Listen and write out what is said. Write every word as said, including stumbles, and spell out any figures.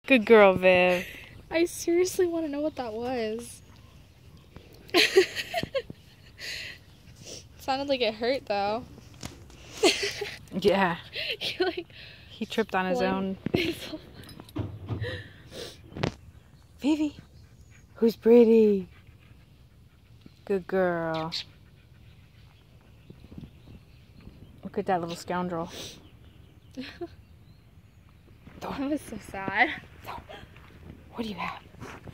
Good girl, Viv. I seriously want to know what that was. Sounded like it hurt though. Yeah. He like He tripped on his flung- own. Vivi, who's pretty? Good girl. Look at that little scoundrel. That was so sad. What do you have?